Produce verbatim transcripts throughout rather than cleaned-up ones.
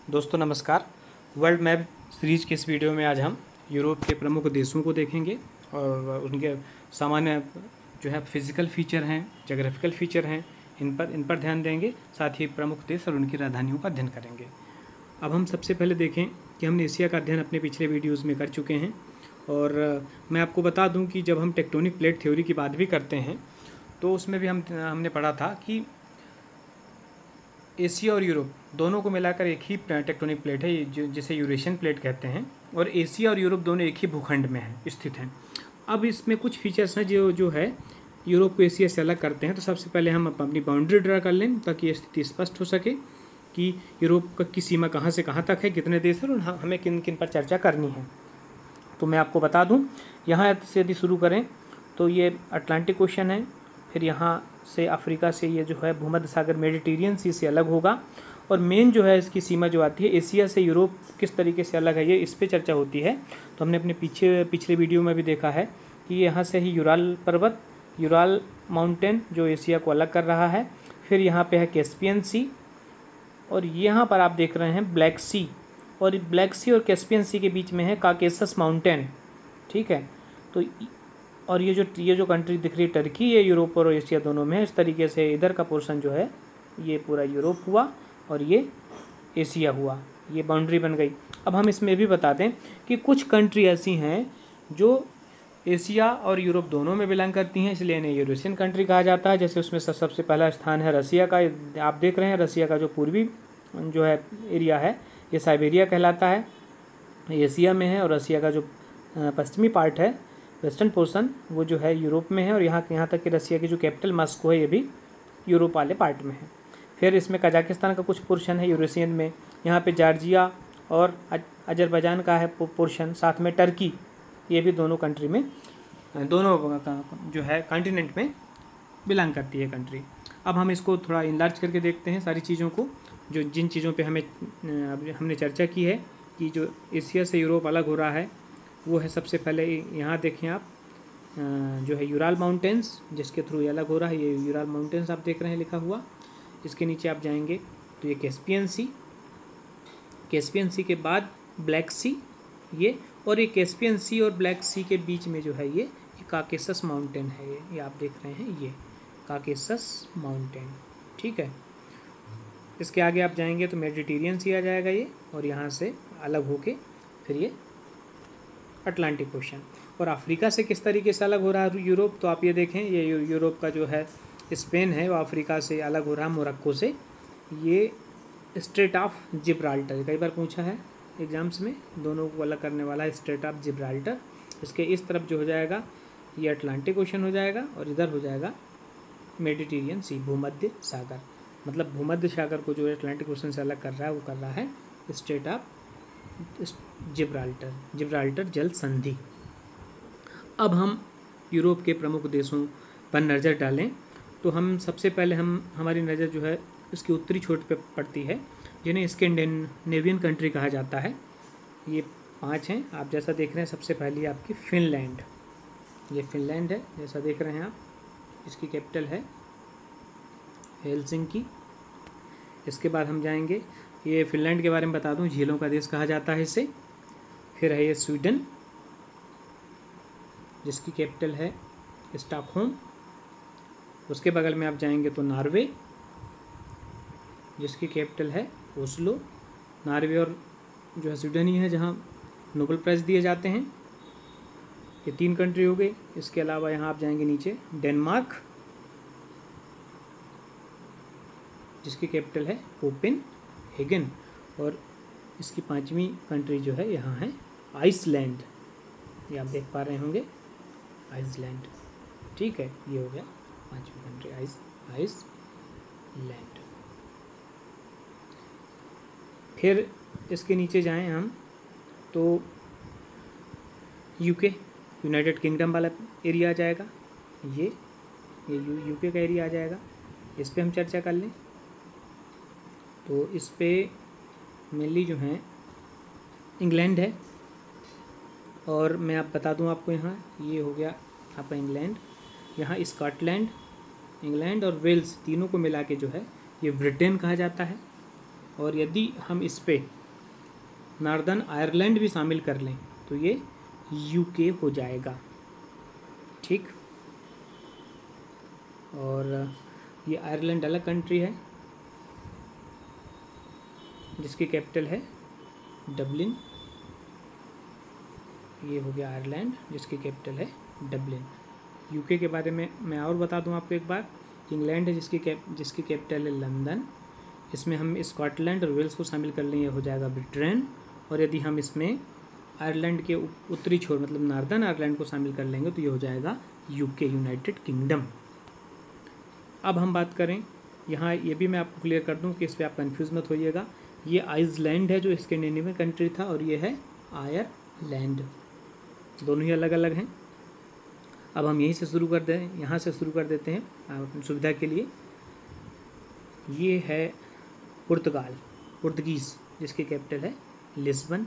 दोस्तों नमस्कार। World map series के इस वीडियो में आज हम यूरोप के प्रमुख देशों को देखेंगे और उनके सामान्य जो है फिज़िकल फीचर हैं, जोग्राफिकल फीचर हैं, इन पर इन पर ध्यान देंगे। साथ ही प्रमुख देश और उनकी राजधानियों का अध्ययन करेंगे। अब हम सबसे पहले देखें कि हमने एशिया का अध्ययन अपने पिछले वीडियोज़ में कर चुके हैं और मैं आपको बता दूं कि जब हम टेक्टोनिक प्लेट थ्योरी की बात भी करते हैं तो उसमें भी हम हमने पढ़ा था कि एशिया और यूरोप दोनों को मिलाकर एक ही टेक्टोनिक प्लेट है, जो जिसे यूरेशियन प्लेट कहते हैं, और एशिया और यूरोप दोनों एक ही भूखंड में हैं स्थित हैं। अब इसमें कुछ फीचर्स हैं जो जो है यूरोप को एशिया से अलग करते हैं। तो सबसे पहले हम अपनी बाउंड्री ड्रा कर लें ताकि ये स्थिति स्पष्ट हो सके कि यूरोप की सीमा कहाँ से कहाँ तक है, कितने देश हैं और हमें किन किन पर चर्चा करनी है। तो मैं आपको बता दूँ, यहाँ से यदि शुरू करें तो ये अटलांटिक ओशन है, फिर यहाँ से अफ्रीका से ये जो है भूमध्य सागर मेडिटेरियन सी से अलग होगा, और मेन जो है इसकी सीमा जो आती है एशिया से यूरोप किस तरीके से अलग है ये इस पे चर्चा होती है। तो हमने अपने पीछे पिछले वीडियो में भी देखा है कि यहाँ से ही यूराल पर्वत, यूराल माउंटेन जो एशिया को अलग कर रहा है, फिर यहाँ पे है कैस्पियन सी, और यहाँ पर आप देख रहे हैं ब्लैक सी, और ब्लैक सी और कैस्पियन सी के बीच में है काकेसस माउंटेन। ठीक है, तो और ये जो ये जो कंट्री दिख रही है टर्की, ये यूरोप और एशिया दोनों में है। इस तरीके से इधर का पोर्शन जो है ये पूरा यूरोप हुआ और ये एशिया हुआ, ये बाउंड्री बन गई। अब हम इसमें भी बता दें कि कुछ कंट्री ऐसी हैं जो एशिया और यूरोप दोनों में बिलोंग करती हैं, इसलिए इन्हें यूरेशियन कंट्री कहा जाता है। जैसे उसमें सबसे पहला स्थान है रसिया का। आप देख रहे हैं रसिया का जो पूर्वी जो है एरिया है ये साइबेरिया कहलाता है, एशिया में है, और रसिया का जो पश्चिमी पार्ट है, वेस्टर्न पोर्शन, वो जो है यूरोप में है, और यहाँ यहाँ तक कि रसिया की जो कैपिटल मॉस्को है ये भी यूरोप वाले पार्ट में है। फिर इसमें कजाकिस्तान का कुछ पोर्शन है यूरेशियन में, यहाँ पे जॉर्जिया और अजरबैजान का है पोर्शन, साथ में टर्की, ये भी दोनों कंट्री में दोनों जो है कॉन्टिनेंट में बिलोंग करती है कंट्री। अब हम इसको थोड़ा इनलार्ज करके देखते हैं सारी चीज़ों को, जो जिन चीज़ों पे हमें हमने चर्चा की है कि जो एशिया से यूरोप अलग हो रहा है वो है। सबसे पहले यहाँ देखें आप जो है यूराल माउंटेन्स, जिसके थ्रू ये अलग हो रहा है, ये यूराल माउंटेन्स आप देख रहे हैं लिखा हुआ। इसके नीचे आप जाएंगे तो ये कैस्पियन सी, कैस्पियन सी के बाद ब्लैक सी ये, और ये कैस्पियन सी और ब्लैक सी के बीच में जो है ये काकेसस माउंटेन है, ये ये आप देख रहे हैं ये काकेसस माउंटेन। ठीक है, इसके आगे आप जाएंगे तो मेडिटेरियन सी आ जाएगा ये, और यहाँ से अलग होके फिर ये अटलांटिक ओशन। और अफ्रीका से किस तरीके से अलग हो रहा है यूरोप, तो आप ये देखें, ये यूरोप का जो है स्पेन है वो अफ्रीका से अलग हो रहा है मोरक्को से। ये स्ट्रेट ऑफ जिब्राल्टर, कई बार पूछा है एग्जाम्स में, दोनों को अलग करने वाला है स्ट्रेट ऑफ जिब्राल्टर। इसके इस तरफ जो हो जाएगा ये अटलांटिक ओशन हो जाएगा, और इधर हो जाएगा मेडिटेरियन सी, भूमध्य सागर। मतलब भूमध्य सागर को जो अटलांटिक ओशन से अलग कर रहा है वो कर रहा है स्ट्रेट ऑफ जिब्राल्टर, जिब्राल्टर जल संधि। अब हम यूरोप के प्रमुख देशों पर नज़र डालें तो हम सबसे पहले हम हमारी नज़र जो है इसकी उत्तरी छोर पे पड़ती है, जिन्हें स्कैंडिनेवियन कंट्री कहा जाता है। ये पांच हैं आप जैसा देख रहे हैं। सबसे पहली आपकी फिनलैंड, ये फिनलैंड है जैसा देख रहे हैं आप, इसकी कैपिटल है हेलसिंकी। इसके बाद हम जाएंगे, ये फिनलैंड के बारे में बता दूं, झीलों का देश कहा जाता है इसे। फिर है ये स्वीडन, जिसकी कैपिटल है स्टॉकहोम। उसके बगल में आप जाएंगे तो नॉर्वे, जिसकी कैपिटल है ओस्लो। नॉर्वे और जो है स्वीडन ही है जहां नोबेल प्राइज़ दिए जाते हैं। ये तीन कंट्री हो गई। इसके अलावा यहाँ आप जाएंगे नीचे डेनमार्क, जिसकी कैपिटल है कोपेनहेगन, और इसकी पांचवी कंट्री जो है यहाँ है आइसलैंड, ये आप देख पा रहे होंगे आइसलैंड। ठीक है, ये हो गया पांचवी कंट्री आइस आइसलैंड। फिर इसके नीचे जाएं हम तो यूके, यूनाइटेड किंगडम वाला एरिया आ जाएगा, ये ये यू यूके का एरिया आ जाएगा। इस पे हम चर्चा कर लें तो इस पे मेनली जो है इंग्लैंड है, और मैं आप बता दूं आपको, यहाँ ये हो गया आपका इंग्लैंड, यहाँ स्कॉटलैंड, इंग्लैंड और वेल्स तीनों को मिला के जो है ये ब्रिटेन कहा जाता है। और यदि हम इस पे नॉर्दर्न आयरलैंड भी शामिल कर लें तो ये यूके हो जाएगा, ठीक। और ये आयरलैंड अलग कंट्री है जिसकी कैपिटल है डबलिन। ये हो गया आयरलैंड जिसकी कैपिटल है डबलिन। यूके के बारे में मैं और बता दूं आपको एक बार। इंग्लैंड है जिसकी कैप जिसकी कैपिटल है लंदन। इसमें हम स्कॉटलैंड और वेल्स को शामिल कर लें, ये हो जाएगा ब्रिटेन। और यदि हम इसमें आयरलैंड के उत्तरी छोर मतलब नॉर्दर्न आयरलैंड को शामिल कर लेंगे तो ये हो जाएगा यूके, यूनाइटेड किंगडम। अब हम बात करें, यहाँ ये भी मैं आपको क्लियर कर दूं कि इस पर आप कंफ्यूज मत होइएगा। ये आइसलैंड है जो स्कैंडिनेवियन कंट्री था, और ये है आयरलैंड, दोनों ही अलग अलग हैं। अब हम यहीं से शुरू कर दें यहाँ से शुरू कर देते हैं अपनी सुविधा के लिए। ये है पुर्तगाल, पुर्तगीज़, जिसकी कैपिटल है लिस्बन।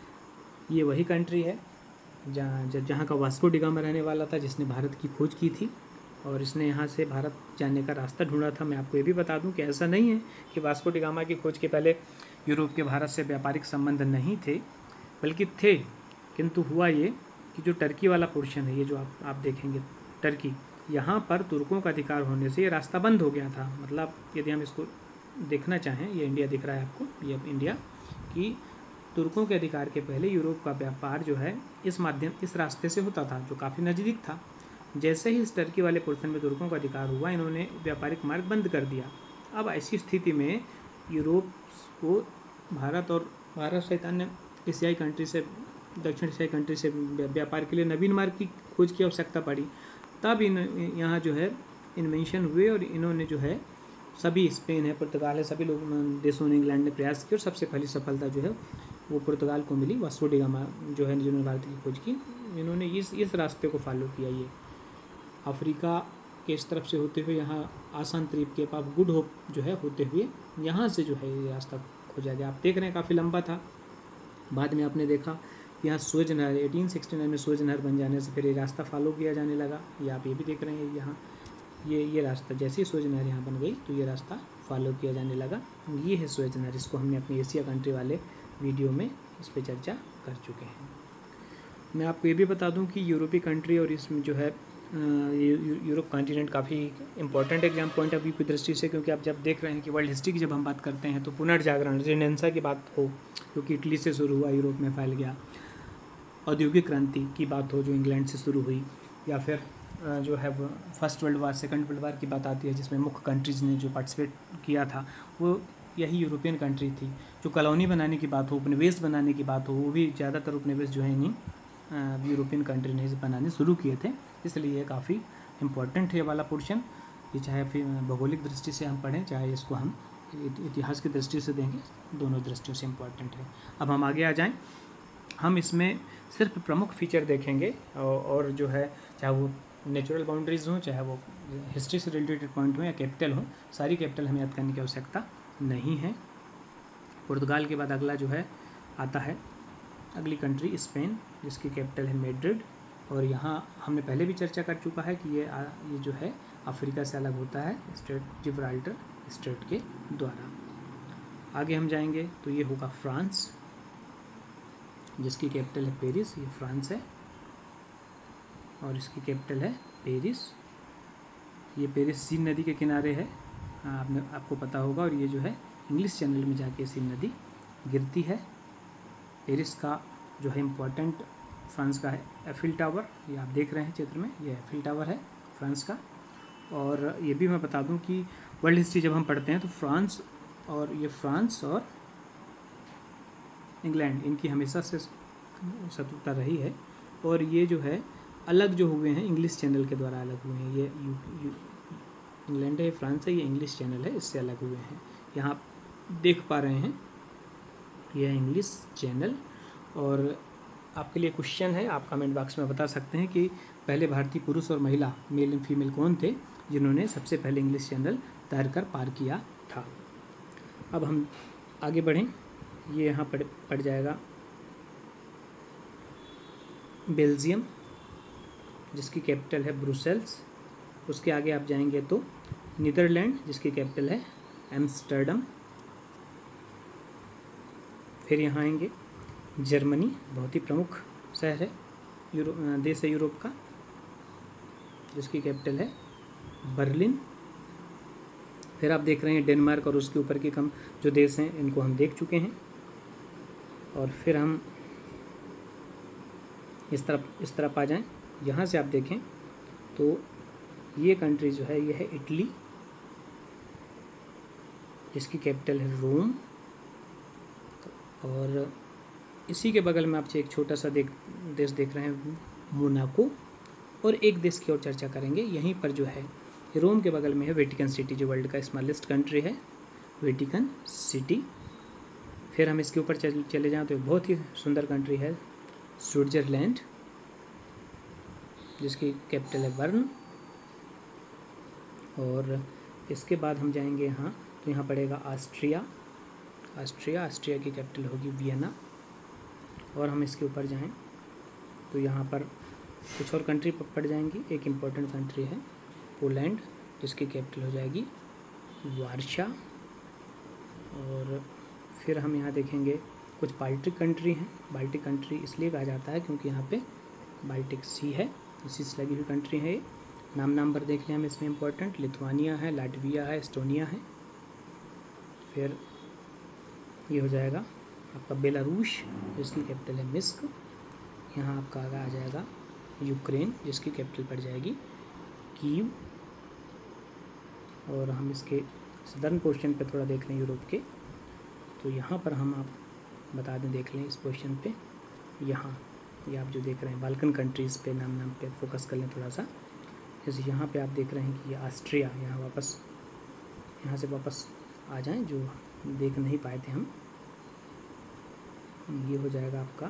ये वही कंट्री है जहाँ जहाँ का वास्को डी गामा रहने वाला था, जिसने भारत की खोज की थी और इसने यहाँ से भारत जाने का रास्ता ढूंढा था। मैं आपको ये भी बता दूं कि ऐसा नहीं है कि वास्को डी गामा की खोज के पहले यूरोप के भारत से व्यापारिक संबंध नहीं थे, बल्कि थे, किंतु हुआ ये कि जो टर्की वाला पोर्शन है, ये जो आप आप देखेंगे टर्की, यहाँ पर तुर्कों का अधिकार होने से ये रास्ता बंद हो गया था। मतलब यदि हम इसको देखना चाहें, ये इंडिया दिख रहा है आपको, ये इंडिया, कि तुर्कों के अधिकार के पहले यूरोप का व्यापार जो है इस माध्यम इस रास्ते से होता था, जो काफ़ी नज़दीक था। जैसे ही इस टर्की वाले पोर्शन में तुर्कों का अधिकार हुआ, इन्होंने व्यापारिक मार्ग बंद कर दिया। अब ऐसी स्थिति में यूरोप को भारत और भारत सहित अन्य एशियाई कंट्री से दक्षिण एशियाई कंट्री से व्यापार के लिए नवीन मार्ग की खोज की आवश्यकता पड़ी। तब इन यहाँ जो है इन्वेंशन हुए और इन्होंने जो है सभी, स्पेन है, पुर्तगाल है, सभी लोग देशों ने, इंग्लैंड ने प्रयास किया और सबसे पहली सफलता जो है वो पुर्तगाल को मिली। वास्को डी गामा जो है जिन्होंने भारत की खोज की, इन्होंने इस इस रास्ते को फॉलो किया। ये अफ्रीका के इस तरफ से होते हुए यहाँ आसान द्वीप के पास गुड होप जो है होते हुए यहाँ से जो है ये रास्ता खोजा गया। आप देख रहे हैं काफ़ी लंबा था। बाद में आपने देखा यहाँ सूएज नहर अठारह सौ उनहत्तर में सूएज नहर बन जाने से फिर ये रास्ता फॉलो किया जाने लगा। ये आप ये भी देख रहे हैं यहाँ ये ये रास्ता, जैसे ही सूएज नहर यहाँ बन गई तो ये रास्ता फॉलो किया जाने लगा। ये है सूएज नहर, इसको हमने अपनी एशिया कंट्री वाले वीडियो में इस पर चर्चा कर चुके हैं। मैं आपको ये भी बता दूं कि यूरोपीय कंट्री और इसमें जो है यूरोप कॉन्टिनेंट काफ़ी important exam point of view की दृष्टि से, क्योंकि आप जब देख रहे हैं कि वर्ल्ड हिस्ट्री की जब हम बात करते हैं तो पुनर्जागरण, रेनेसां की बात हो जो कि इटली से शुरू हुआ, यूरोप में फैल गया, औद्योगिक क्रांति की बात हो जो इंग्लैंड से शुरू हुई, या फिर जो है first world war, second world war की बात आती है जिसमें मुख्य कंट्रीज़ ने जो पार्टिसिपेट किया था वो यही यूरोपियन कंट्री थी। जो कॉलोनी बनाने की बात हो, उपनिवेश बनाने की बात हो, वो भी ज़्यादातर उपनिवेश जो है इन्हीं यूरोपियन कंट्री ने बनाने शुरू किए थे। इसलिए ये काफ़ी इम्पोर्टेंट है ये वाला पोर्शन। ये चाहे फिर भौगोलिक दृष्टि से हम पढ़ें, चाहे इसको हम इतिहास की दृष्टि से देंगे, दोनों दृष्टियों से इम्पोर्टेंट है। अब हम आगे आ जाएं। हम इसमें सिर्फ प्रमुख फीचर देखेंगे और जो है चाहे वो नेचुरल बाउंड्रीज हों, चाहे वो हिस्ट्री से रिलेटेड पॉइंट हो या कैपिटल हो, सारी कैपिटल हमें याद करने की आवश्यकता नहीं है। पुर्तगाल के बाद अगला जो है आता है अगली कंट्री स्पेन, जिसकी कैपिटल है मैड्रिड। और यहाँ हमने पहले भी चर्चा कर चुका है कि ये ये जो है अफ्रीका से अलग होता है स्ट्रेट जिब्राल्टर स्ट्रेट के द्वारा। आगे हम जाएंगे तो ये होगा फ्रांस, जिसकी कैपिटल है पेरिस। ये फ्रांस है और इसकी कैपिटल है पेरिस। ये पेरिस सीन नदी के किनारे है, आपने आपको पता होगा, और ये जो है इंग्लिश चैनल में जाके सीन नदी गिरती है। पेरिस का जो है इम्पोर्टेंट फ्रांस का है एफिल टावर, ये आप देख रहे हैं चित्र में, ये एफिल टावर है फ्रांस का। और ये भी मैं बता दूं कि वर्ल्ड हिस्ट्री जब हम पढ़ते हैं तो फ्रांस और ये फ्रांस और इंग्लैंड, इनकी हमेशा से शत्रुता रही है, और ये जो है अलग जो हुए हैं इंग्लिश चैनल के द्वारा अलग हुए हैं। ये यू, यू, इंग्लैंड है, फ्रांस है, ये इंग्लिश चैनल है, इससे अलग हुए हैं। यहाँ आप देख पा रहे हैं यह इंग्लिश चैनल। और आपके लिए क्वेश्चन है, आप कमेंट बॉक्स में बता सकते हैं कि पहले भारतीय पुरुष और महिला, मेल एंड फीमेल, कौन थे जिन्होंने सबसे पहले इंग्लिश चैनल तैर कर पार किया था। अब हम आगे बढ़ें। ये यहाँ पड़ पड़ जाएगा बेल्जियम, जिसकी कैपिटल है ब्रुसेल्स। उसके आगे आप जाएंगे तो नीदरलैंड, जिसकी कैपिटल है एम्स्टर्डम। फिर यहाँ आएंगे जर्मनी, बहुत ही प्रमुख शहर है, यूरो देश है यूरोप का, जिसकी कैपिटल है बर्लिन। फिर आप देख रहे हैं डेनमार्क और उसके ऊपर के कम जो देश हैं इनको हम देख चुके हैं। और फिर हम इस तरफ इस तरफ आ जाएं, यहाँ से आप देखें तो ये कंट्री जो है ये है इटली, जिसकी कैपिटल है रोम। और इसी के बगल में आपसे एक छोटा सा देख देश देख रहे हैं मोनाको। और एक देश की और चर्चा करेंगे, यहीं पर जो है रोम के बगल में है वेटिकन सिटी, जो वर्ल्ड का स्मॉलेस्ट कंट्री है, वेटिकन सिटी। फिर हम इसके ऊपर चल, चले जाएं तो एक बहुत ही सुंदर कंट्री है स्विट्ज़रलैंड, जिसकी कैपिटल है बर्न। और इसके बाद हम जाएंगे यहाँ तो यहाँ पड़ेगा ऑस्ट्रिया, ऑस्ट्रिया ऑस्ट्रिया की कैपिटल होगी वियना। और हम इसके ऊपर जाएं तो यहाँ पर कुछ और कंट्री पड़ जाएंगी। एक इम्पॉर्टेंट कंट्री है पोलैंड, जिसकी कैपिटल हो जाएगी वार्शा। और फिर हम यहाँ देखेंगे कुछ बाल्टिक कंट्री हैं। बाल्टिक कंट्री इसलिए कहा जाता है क्योंकि यहाँ पे बाल्टिक सी है, इसी से लगी हुई कंट्री है ये। नाम नाम पर देख लें हम इसमें इम्पोर्टेंट, लिथुआनिया है, लाटविया है, एस्टोनिया है। फिर ये हो जाएगा आपका बेलारूस, जिसकी कैपिटल है मिस्क। यहाँ आपका आगे आ जाएगा यूक्रेन, जिसकी कैपिटल पड़ जाएगी कीव। और हम इसके सदर्न पोर्शन पे थोड़ा देख लें यूरोप के, तो यहाँ पर हम आप बता दें, देख लें इस पोर्शन पे, यहाँ ये आप जो देख रहे हैं बाल्कन कंट्रीज़ पे नाम नाम पे फोकस कर लें थोड़ा सा। जैसे यहाँ पे आप देख रहे हैं कि ये ऑस्ट्रिया, यहाँ वापस यहाँ से वापस आ जाएं जो देख नहीं पाए थे हम। ये हो जाएगा आपका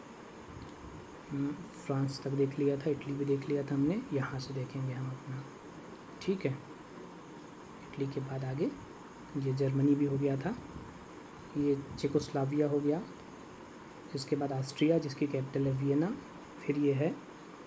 फ्रांस तक देख लिया था, इटली भी देख लिया था हमने, यहाँ से देखेंगे हम अपना, ठीक है। इटली के बाद आगे ये जर्मनी भी हो गया था, ये चेकोस्लोवाकिया हो गया, इसके बाद ऑस्ट्रिया जिसकी कैपिटल है वियना। फिर ये है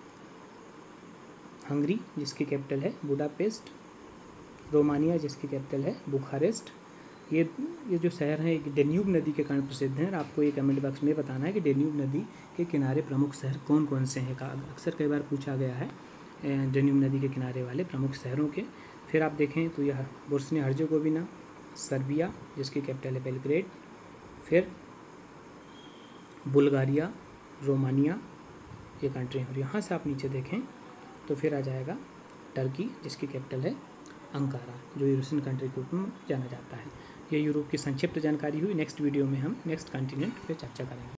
हंगरी, जिसकी कैपिटल है बुडापेस्ट। रोमानिया, जिसकी कैपिटल है बुखारेस्ट। ये ये जो शहर हैं एक डेन्यूब नदी के कारण प्रसिद्ध हैं। और आपको ये कमेंट बॉक्स में बताना है कि डेन्यूब नदी के किनारे प्रमुख शहर कौन कौन से हैं, का अक्सर कई बार पूछा गया है डेन्यूब नदी के किनारे वाले प्रमुख शहरों के। फिर आप देखें तो यह बोस्निया हर्जेगोविना, सर्बिया, जिसकी कैपिटल है बेलग्रेड। फिर बुल्गारिया, रोमानिया, ये कंट्री है। और यहाँ से आप नीचे देखें तो फिर आ जाएगा टर्की, जिसकी कैपिटल है अंकारा, जो यूरोपियन कंट्री के रूप में जाना जाता है। ये यूरोप की संक्षिप्त जानकारी हुई। नेक्स्ट वीडियो में हम नेक्स्ट कॉन्टिनेंट पे चर्चा करेंगे।